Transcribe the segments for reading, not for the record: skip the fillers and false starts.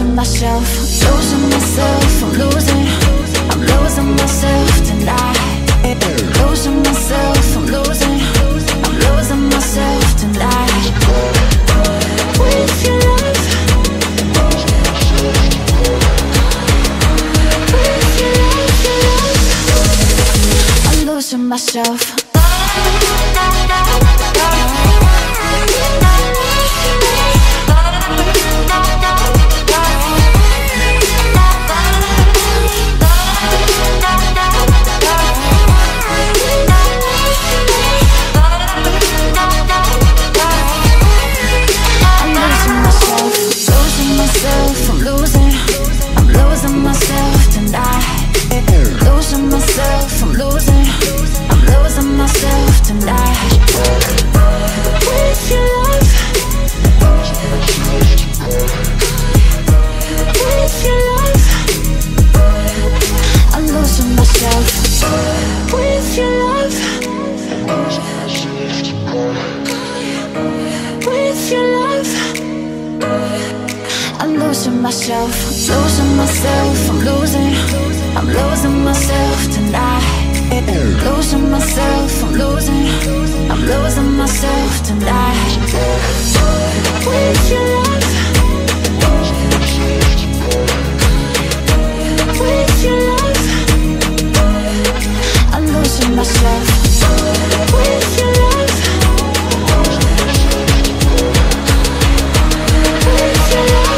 losing myself, losing myself, I'm losing myself tonight. Losing myself, I'm losing myself tonight. With your love, with your love, I'm losing myself. Myself, losing myself, I'm losing myself tonight. Losing myself, I'm losing myself tonight. With your love, with your love, I'm losing myself. With your love, with your love,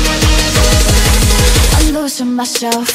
losing myself.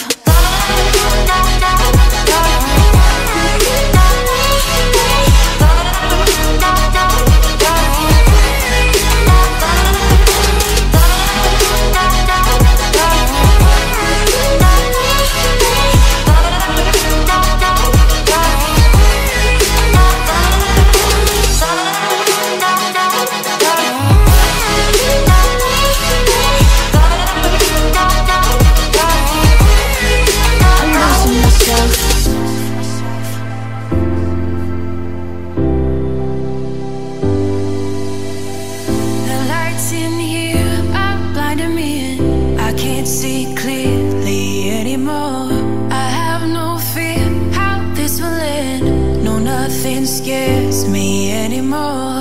See clearly anymore. I have no fear how this will end. No, nothing scares me anymore.